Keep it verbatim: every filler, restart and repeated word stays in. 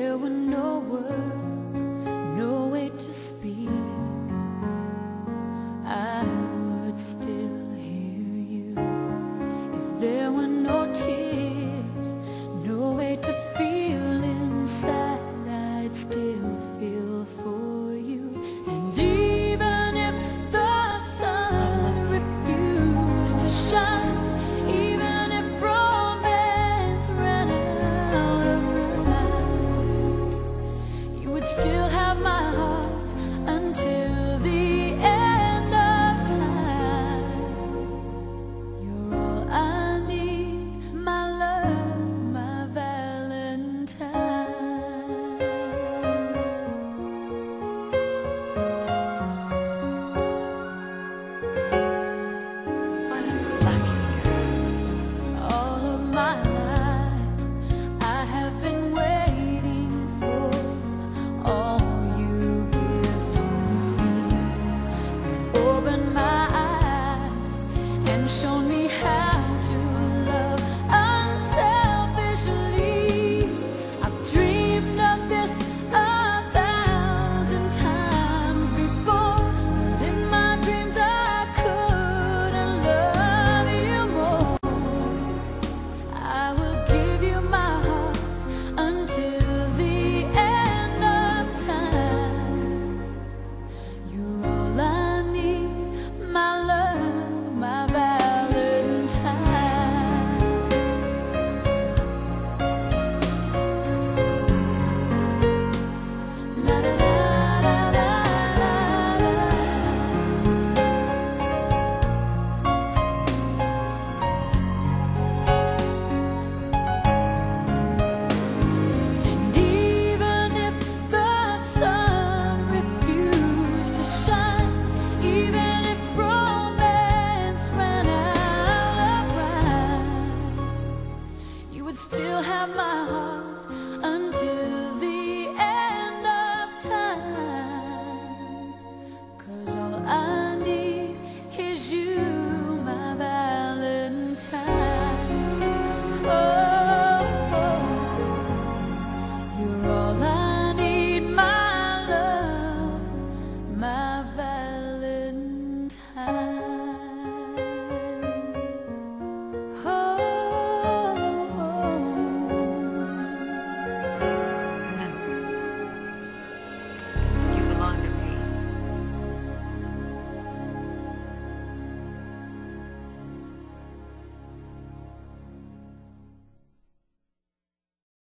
there were no words, no way to speak, I would still hear you. If there were no tears, no way to feel inside, I'd still feel for you. And even if the sun refused to shine, even if romance ran out of time, you would still have my heart.